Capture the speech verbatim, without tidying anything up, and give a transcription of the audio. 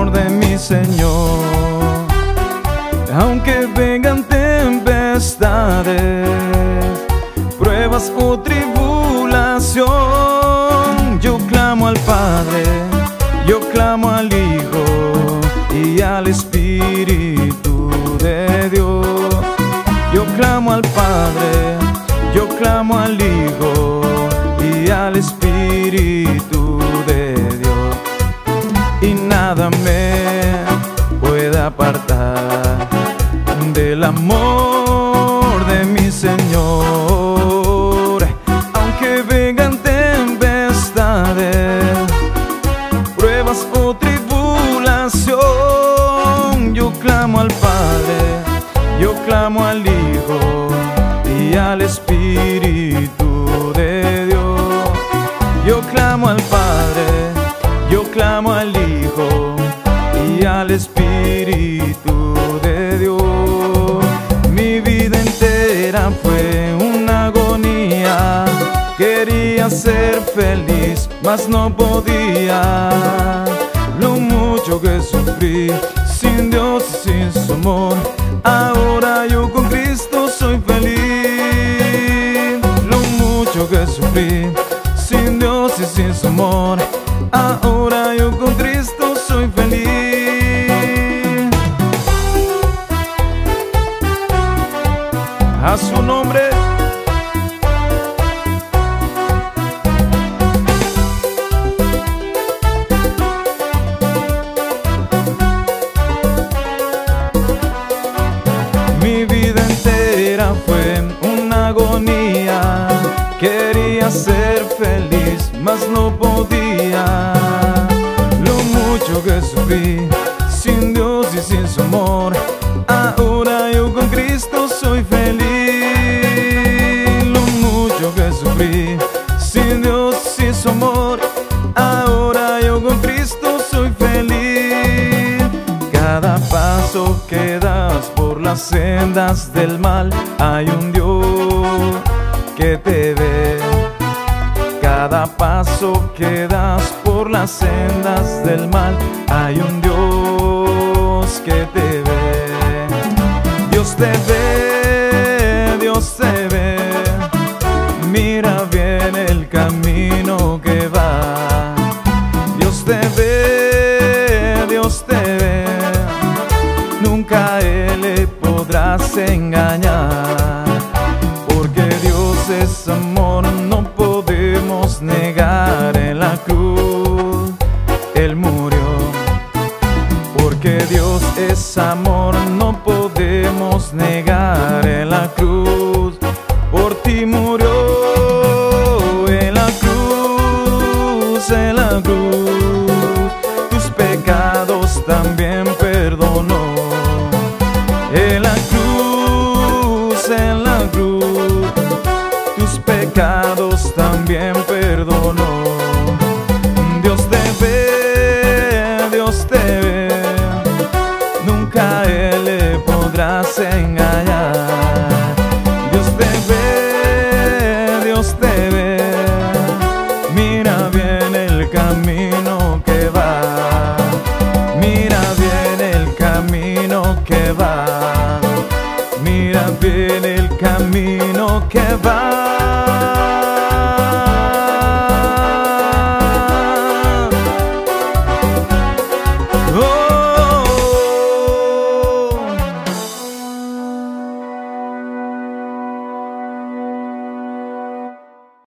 amor de mi Señor. Aunque vengan tempestades, pruebas o tribulación, yo clamo al Padre, yo clamo al Hijo y al Espíritu de Dios. Yo clamo al Padre, yo clamo al Hijo y al Espíritu de Dios. Y nada me puede apartar del amor de mi Señor. Aunque vengan tempestades, pruebas o tribulación, yo clamo al Padre, yo clamo al Hijo y al Espíritu de Dios. Yo clamo al Padre, yo clamo al Hijo y al Espíritu de Dios. Mi vida entera fue una agonía, quería ser feliz, mas no podía. Lo mucho que sufrí sin Dios y sin su amor, ahora yo con Cristo soy feliz. Lo mucho que sufrí sin Dios y sin su amor, ahora yo con Cristo soy feliz. A su nombre. Mi vida entera fue una agonía, quería ser feliz, mas no podía. Lo mucho que sufrí sin Dios y sin su amor, ahora yo con Cristo soy feliz. Lo mucho que sufrí sin Dios y sin su amor, ahora yo con Cristo soy feliz. Cada paso que das por las sendas del mal, hay un Dios que te ve. Cada paso que das por las sendas del mal, hay un Dios que te ve. Dios te ve, Dios te ve, mira bien el camino que va. Dios te ve, Dios te ve, nunca Él le podrás engañar, porque Dios es amor, no podemos negar. En la cruz Él murió, porque Dios es amor, no podemos negar. En la cruz por ti murió, en la cruz, en la cruz, tus pecados también perdonó. En la cruz, en la cruz, tus pecados también perdonó. Dios te ve, Dios te ve, nunca Él le podrás engañar. Dios te ve, Dios te ve, mira bien el camino que va, mira bien el camino que va, mira bien el camino que va.